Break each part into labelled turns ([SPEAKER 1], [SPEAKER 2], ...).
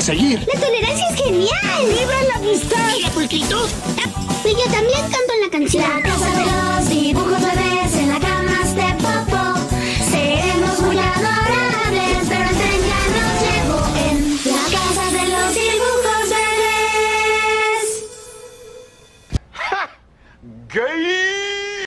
[SPEAKER 1] seguir.
[SPEAKER 2] La tolerancia es genial. ¡Viva la amistad!
[SPEAKER 1] ¡Y la pulcritud!
[SPEAKER 2] Y yo también canto en la canción.
[SPEAKER 3] La casa de los dibujos bebés en la cama de Popo. Seremos muy adorables, pero el tren ya nos llevó en la casa de los dibujos bebés.
[SPEAKER 1] ¡Ja! ¡Gay!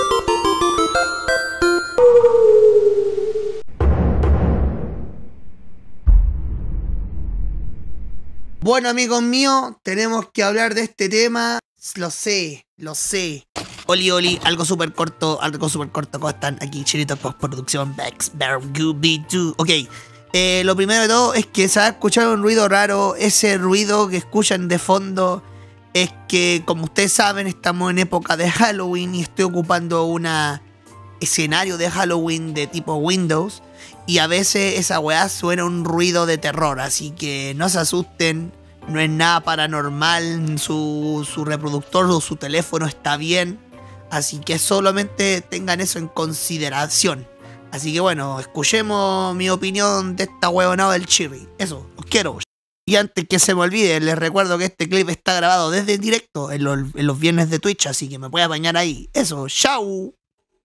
[SPEAKER 4] Bueno, amigos míos, tenemos que hablar de este tema. Lo sé. Oli, algo súper corto. ¿Cómo están? Aquí, Chilito Postproducción, Bex, Bear, Gooby2. Ok, lo primero de todo es que se va a escuchar un ruido raro. Ese ruido que escuchan de fondo es que, como ustedes saben, estamos en época de Halloween y estoy ocupando un escenario de Halloween de tipo Windows. Y a veces esa weá suena un ruido de terror, así que no se asusten, no es nada paranormal, su reproductor o su teléfono está bien, así que solamente tengan eso en consideración. Así que bueno, escuchemos mi opinión de esta huevonada del Chirri. Eso, os quiero. Y antes que se me olvide, les recuerdo que este clip está grabado desde directo en los viernes de Twitch, así que me puede apañar ahí. Eso, chau.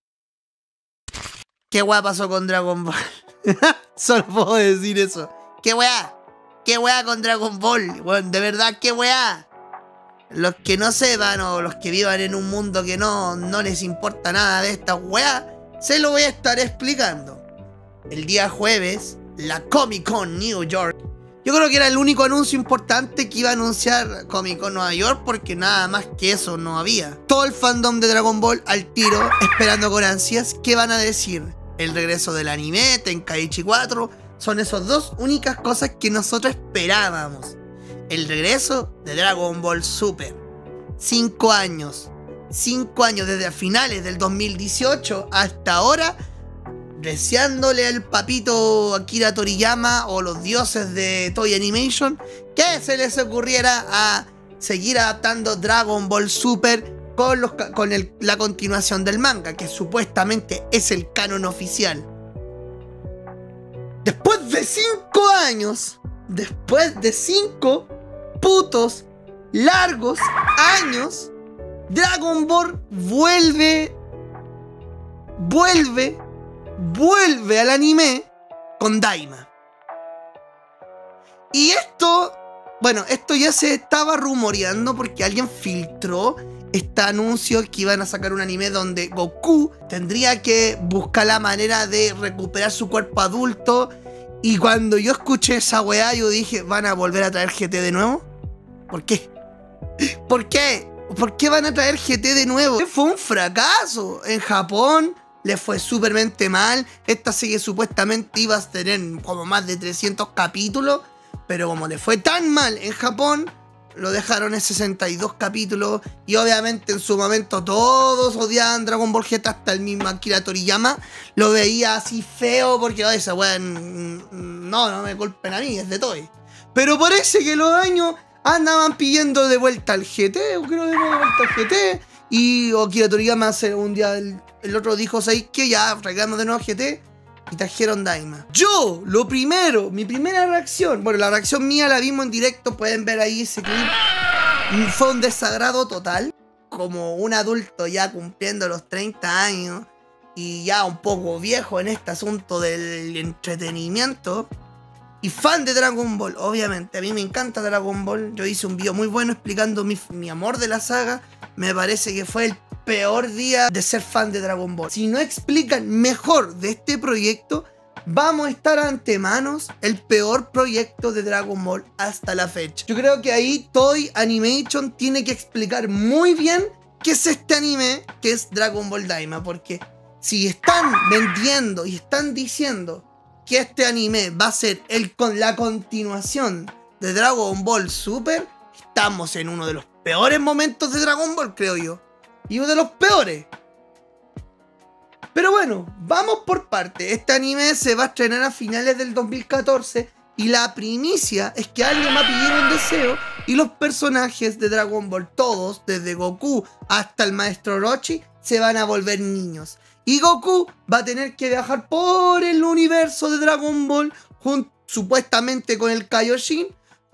[SPEAKER 4] ¿Qué weá pasó con Dragon Ball? Solo puedo decir eso. ¿Qué weá? ¿Qué weá con Dragon Ball? Bueno, de verdad, ¿qué weá? Los que no sepan o los que vivan en un mundo que no les importa nada de esta weá, se lo voy a estar explicando. El día jueves, la Comic Con New York. Yo creo que era el único anuncio importante que iba a anunciar Comic Con Nueva York, porque nada más que eso no había. Todo el fandom de Dragon Ball al tiro, esperando con ansias qué van a decir. El regreso del anime, Tenkaichi 4, son esas dos únicas cosas que nosotros esperábamos. El regreso de Dragon Ball Super. 5 años. 5 años desde finales del 2018 hasta ahora, deseándole al papito Akira Toriyama o los dioses de Toei Animation que se les ocurriera a seguir adaptando Dragon Ball Super con la continuación del manga, que supuestamente es el canon oficial. Después de 5 años, después de 5 putos largos años, Dragon Ball vuelve al anime con Daima. Y esto ya se estaba rumoreando porque alguien filtró este anuncio que iban a sacar un anime donde Goku tendría que buscar la manera de recuperar su cuerpo adulto. Y cuando yo escuché esa weá, yo dije, ¿van a volver a traer GT de nuevo? ¿Por qué? ¿Por qué? ¿Por qué van a traer GT de nuevo? Fue un fracaso. En Japón le fue súpermente mal. Esta serie supuestamente iba a tener como más de 300 capítulos, pero como le fue tan mal en Japón, lo dejaron en 62 capítulos. Y obviamente en su momento todos odiaban Dragon Ball GT, hasta el mismo Akira Toriyama lo veía así feo porque esa weá no me culpen a mí, es de Toei. Pero parece que los años andaban pidiendo de vuelta al GT, creo de vuelta al GT. Y Akira Toriyama un día el otro dijo, ¿sabéis qué? Ya arreglamos de nuevo GT. Y trajeron Daima. Yo, mi primera reacción, bueno, la reacción mía la vimos en directo, pueden ver ahí ese clip. Fue un desagrado total. Como un adulto ya cumpliendo los 30 años y ya un poco viejo en este asunto del entretenimiento. Y fan de Dragon Ball, obviamente. A mí me encanta Dragon Ball. Yo hice un video muy bueno explicando mi amor de la saga. Me parece que fue el peor día de ser fan de Dragon Ball. Si no explican mejor de este proyecto, vamos a estar ante manos el peor proyecto de Dragon Ball hasta la fecha. Yo creo que ahí Toei Animation tiene que explicar muy bien qué es este anime que es Dragon Ball Daima, porque si están vendiendo y están diciendo que este anime va a ser la continuación de Dragon Ball Super, estamos en uno de los peores momentos de Dragon Ball, creo yo. Y uno de los peores. Pero bueno, vamos por parte. Este anime se va a estrenar a finales del 2014. Y la primicia es que alguien va a pedir un deseo. Y los personajes de Dragon Ball, todos, desde Goku hasta el maestro Orochi, se van a volver niños. Y Goku va a tener que viajar por el universo de Dragon Ball, supuestamente con el Kaioshin,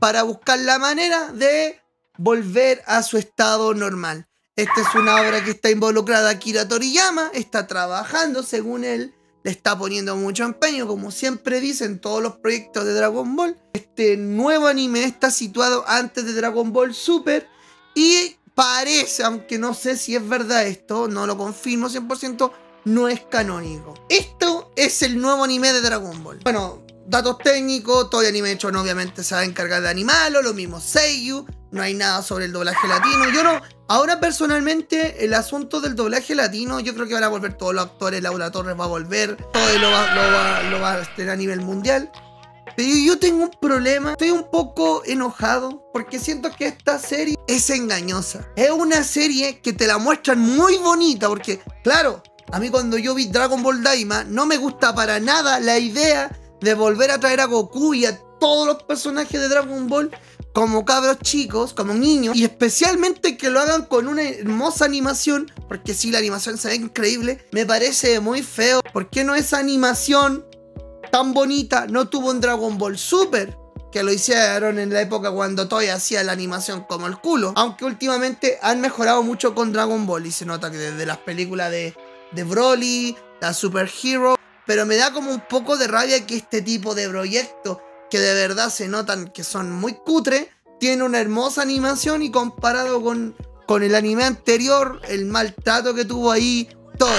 [SPEAKER 4] para buscar la manera de volver a su estado normal. Esta es una obra que está involucrada Akira Toriyama, está trabajando según él, le está poniendo mucho empeño, como siempre dicen todos los proyectos de Dragon Ball. Este nuevo anime está situado antes de Dragon Ball Super y parece, aunque no sé si es verdad esto, no lo confirmo 100%, no es canónico. Esto es el nuevo anime de Dragon Ball. Bueno, datos técnicos, Toei Animation obviamente se va a encargar de animarlo, lo mismo Seiyu, no hay nada sobre el doblaje latino. Yo no, ahora personalmente el asunto del doblaje latino, yo creo que van a volver todos los actores, Laura Torres va a volver, Toei lo va a tener a nivel mundial. Pero yo tengo un problema, estoy un poco enojado porque siento que esta serie es engañosa. Es una serie que te la muestran muy bonita porque, claro, a mí cuando yo vi Dragon Ball Daima no me gusta para nada la idea de volver a traer a Goku y a todos los personajes de Dragon Ball como cabros chicos, como niños, y especialmente que lo hagan con una hermosa animación, porque sí, la animación se ve increíble, me parece muy feo. ¿Por qué no esa animación tan bonita no tuvo en Dragon Ball Super? Que lo hicieron en la época cuando Toei hacía la animación como el culo. Aunque últimamente han mejorado mucho con Dragon Ball y se nota que desde las películas de Broly, la Super Hero, pero me da como un poco de rabia que este tipo de proyectos que de verdad se notan que son muy cutre, tiene una hermosa animación y comparado con el anime anterior, el maltrato que tuvo ahí Toei.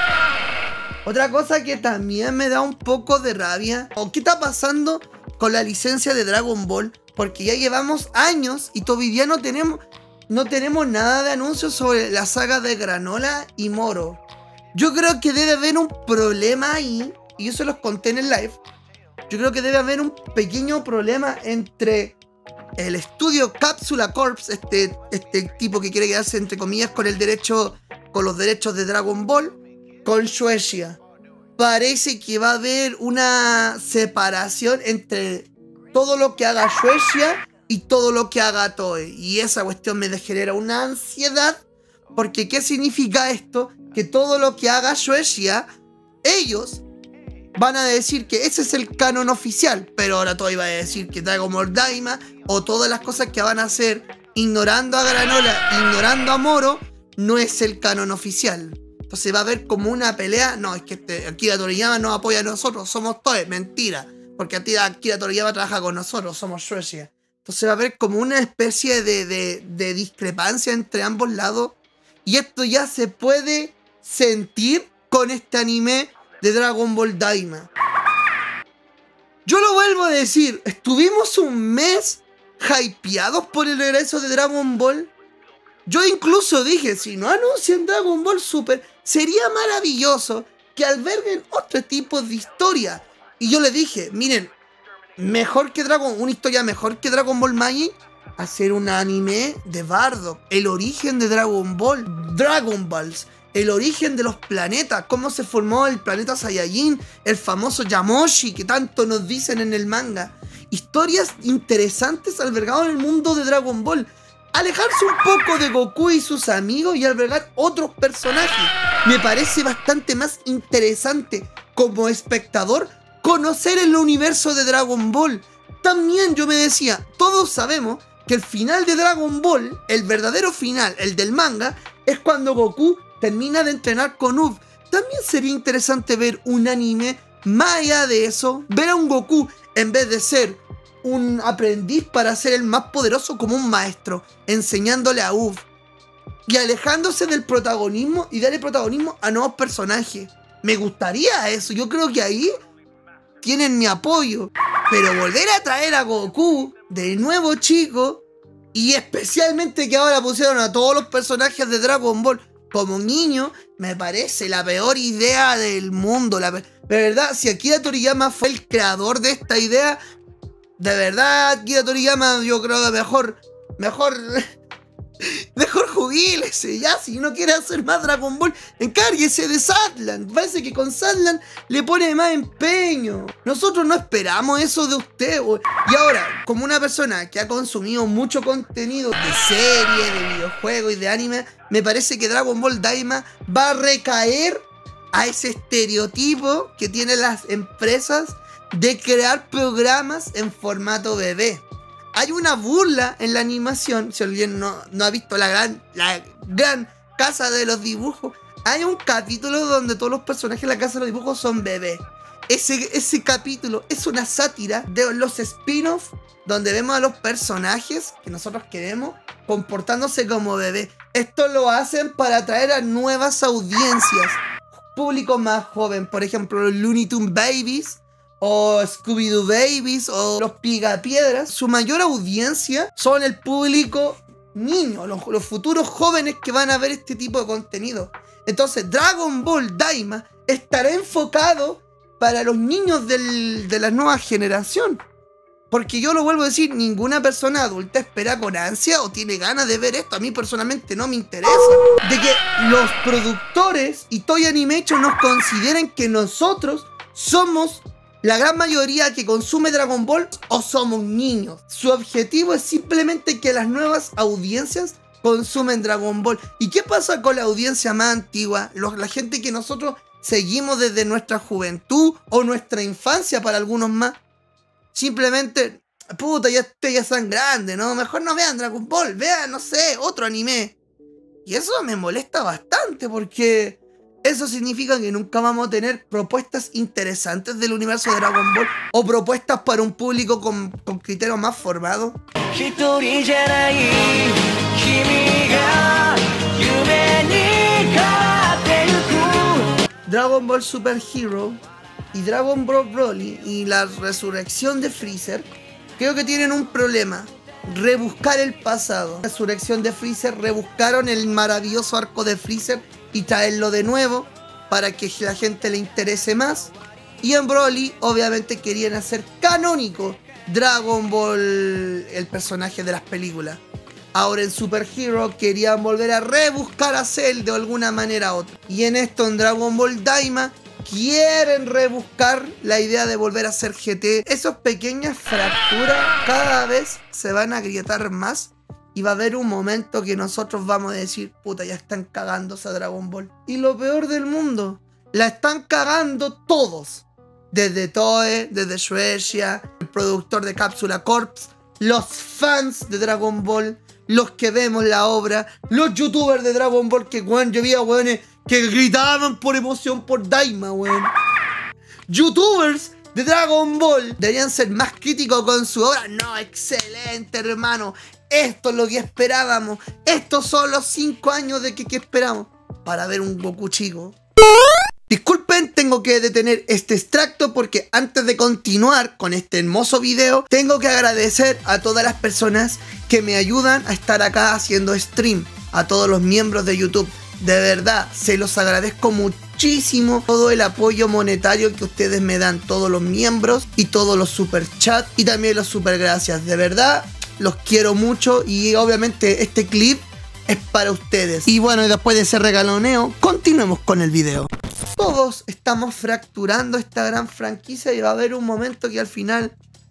[SPEAKER 4] Otra cosa que también me da un poco de rabia, o qué está pasando con la licencia de Dragon Ball, porque ya llevamos años y todavía no tenemos nada de anuncios sobre la saga de Granola y Moro. Yo creo que debe haber un problema ahí, y yo se los conté en el live. Yo creo que debe haber un pequeño problema entre el estudio Cápsula Corps, este tipo que quiere quedarse entre comillas con los derechos de Dragon Ball, con Shueisha. Parece que va a haber una separación entre todo lo que haga Shueisha y todo lo que haga Toei. Y esa cuestión me genera una ansiedad, porque ¿qué significa esto? Que todo lo que haga Shueisha, ellos van a decir que ese es el canon oficial, pero ahora Toei va a decir que Dragon Ball Daima o todas las cosas que van a hacer ignorando a Granola, ignorando a Moro, no es el canon oficial. Entonces va a haber como una pelea. No, es que Akira Toriyama nos apoya a nosotros, somos Toei. Mentira, porque Akira Toriyama trabaja con nosotros, somos Shueisha. Entonces va a haber como una especie de discrepancia entre ambos lados, y esto ya se puede sentir con este anime de Dragon Ball Daima. Yo lo vuelvo a decir, estuvimos un mes hypeados por el regreso de Dragon Ball. Yo incluso dije, si no anuncian Dragon Ball Super, sería maravilloso que alberguen otro tipo de historia. Y yo le dije, miren, una historia mejor que Dragon Ball Magic, hacer un anime de Bardock, el origen de Dragon Ball, Dragon Balls, el origen de los planetas, cómo se formó el planeta Saiyajin, el famoso Yamoshi que tanto nos dicen en el manga. Historias interesantes albergadas en el mundo de Dragon Ball. Alejarse un poco de Goku y sus amigos y albergar otros personajes. Me parece bastante más interesante como espectador conocer el universo de Dragon Ball. También yo me decía, todos sabemos que el final de Dragon Ball, el verdadero final, el del manga, es cuando Goku termina de entrenar con Uff. También sería interesante ver un anime más allá de eso, ver a un Goku en vez de ser un aprendiz para ser el más poderoso, como un maestro, enseñándole a Uff y alejándose del protagonismo y darle protagonismo a nuevos personajes. Me gustaría eso, yo creo que ahí tienen mi apoyo. Pero volver a traer a Goku de nuevo chico, y especialmente que ahora pusieron a todos los personajes de Dragon Ball como niño, me parece la peor idea del mundo. De verdad, si Akira Toriyama fue el creador de esta idea, de verdad, Akira Toriyama, yo creo que mejor jubílese, ya, si no quiere hacer más Dragon Ball, encárguese de Sadland. Parece que con Sadland le pone más empeño. Nosotros no esperamos eso de usted. Y ahora, como una persona que ha consumido mucho contenido de serie, de videojuegos y de anime, me parece que Dragon Ball Daima va a recaer a ese estereotipo que tienen las empresas de crear programas en formato bebé. hay una burla en la animación. Si alguien no ha visto la gran casa de los dibujos, hay un capítulo donde todos los personajes de la casa de los dibujos son bebés. Ese capítulo es una sátira de los spin-offs donde vemos a los personajes que nosotros queremos comportándose como bebés. Esto lo hacen para atraer a nuevas audiencias, público más joven. Por ejemplo, los Looney Tunes Babies o Scooby-Doo Babies o los Picapiedras. Su mayor audiencia son el público niño, los futuros jóvenes que van a ver este tipo de contenido. Entonces Dragon Ball Daima estará enfocado para los niños de la nueva generación. Porque yo lo vuelvo a decir, ninguna persona adulta espera con ansia o tiene ganas de ver esto. A mí personalmente no me interesa. De que los productores y Toei Animation nos consideren que nosotros somos la gran mayoría que consume Dragon Ball o somos niños. Su objetivo es simplemente que las nuevas audiencias consumen Dragon Ball. ¿Y qué pasa con la audiencia más antigua? La gente que nosotros seguimos desde nuestra juventud o nuestra infancia para algunos más. Simplemente, puta, ya son grandes, ¿no? Mejor no vean Dragon Ball, vean, no sé, otro anime. Y eso me molesta bastante porque eso significa que nunca vamos a tener propuestas interesantes del universo de Dragon Ball o propuestas para un público con criterios más formados. Dragon Ball Super Hero y Dragon Ball Broly y la resurrección de Freezer creo que tienen un problema: rebuscar el pasado. La resurrección de Freezer, rebuscaron el maravilloso arco de Freezer y traerlo de nuevo para que la gente le interese más. Y en Broly obviamente querían hacer canónico Dragon Ball, el personaje de las películas. Ahora en Super Hero querían volver a rebuscar a Cell de alguna manera u otra. Y en esto, en Dragon Ball Daima, quieren rebuscar la idea de volver a ser GT. Esas pequeñas fracturas cada vez se van a agrietar más. Y va a haber un momento que nosotros vamos a decir, puta, ya están cagándose a Dragon Ball. Y lo peor del mundo, la están cagando todos. Desde Toei, desde Shueisha, el productor de Cápsula Corps, los fans de Dragon Ball, los que vemos la obra, los youtubers de Dragon Ball que, weón, yo vi a weones que gritaban por emoción por Daima, weón. Youtubers de Dragon Ball deberían ser más críticos con su obra. No, excelente, hermano. Esto es lo que esperábamos. Estos son los 5 años de que esperamos para ver un Goku chico. Disculpen, tengo que detener este extracto porque antes de continuar con este hermoso video, tengo que agradecer a todas las personas que me ayudan a estar acá haciendo stream. A todos los miembros de YouTube. De verdad, se los agradezco muchísimo todo el apoyo monetario que ustedes me dan. Todos los miembros y todos los super chats y también los super gracias. De verdad, los quiero mucho y obviamente este clip es para ustedes. Y bueno, y después de ese regaloneo, continuemos con el video. Todos estamos fracturando esta gran franquicia y va a haber un momento que al final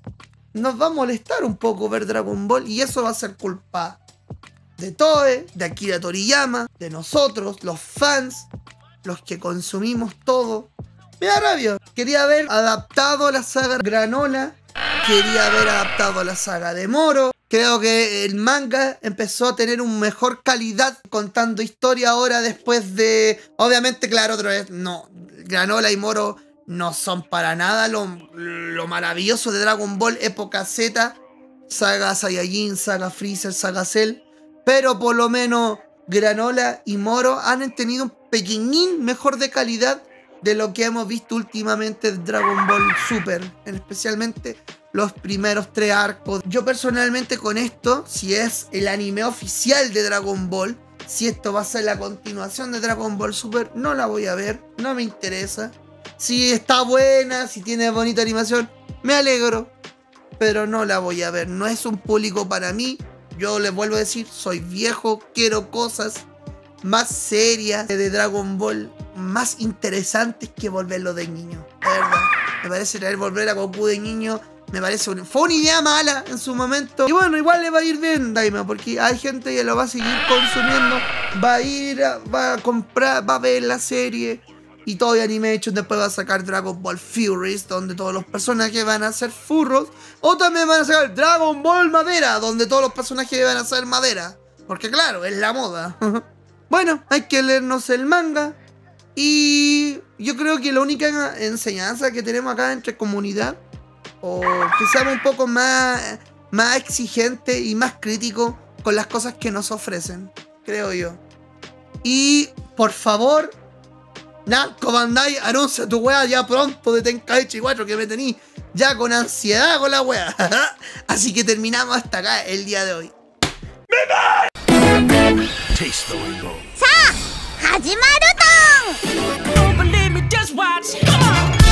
[SPEAKER 4] nos va a molestar un poco ver Dragon Ball y eso va a ser culpa de Toei, de Akira Toriyama, de nosotros, los fans, los que consumimos todo. Me da rabia. Quería haber adaptado la saga Granola, quería haber adaptado la saga de Moro. Creo que el manga empezó a tener una mejor calidad contando historia ahora después de... Obviamente, claro, otra vez, no, Granola y Moro no son para nada lo maravilloso de Dragon Ball época Z, saga Saiyajin, saga Freezer, saga Cell, pero por lo menos Granola y Moro han tenido un pequeñín mejor de calidad de lo que hemos visto últimamente de Dragon Ball Super, especialmente los primeros 3 arcos. Yo personalmente con esto, si es el anime oficial de Dragon Ball, si esto va a ser la continuación de Dragon Ball Super, no la voy a ver, no me interesa. Si está buena, si tiene bonita animación, me alegro, pero no la voy a ver, no es un público para mí. Yo les vuelvo a decir, soy viejo, quiero cosas más serias de Dragon Ball, más interesantes que volverlo de niño. De verdad, me parece que volver a Goku de niño, me parece fue una idea mala en su momento. Y bueno, igual le va a ir bien Daima, porque hay gente que lo va a seguir consumiendo, va a ir, va a comprar, va a ver la serie. Y Toei Animation después va a sacar Dragon Ball Furies, donde todos los personajes van a ser furros. O también van a sacar Dragon Ball Madera, donde todos los personajes van a ser madera. Porque claro, es la moda. Bueno, hay que leernos el manga. Y yo creo que la única enseñanza que tenemos acá entre comunidad, o que seamos un poco más exigentes y más críticos con las cosas que nos ofrecen, creo yo. Y por favor, Namco Bandai, anuncia tu wea ya pronto de Tenkaichi 4, que me tení ya con ansiedad con la wea. Así que terminamos hasta acá el día de hoy.
[SPEAKER 1] Taste the rainbow.
[SPEAKER 3] 始まるトン
[SPEAKER 5] Don't believe me, just watch. Come on.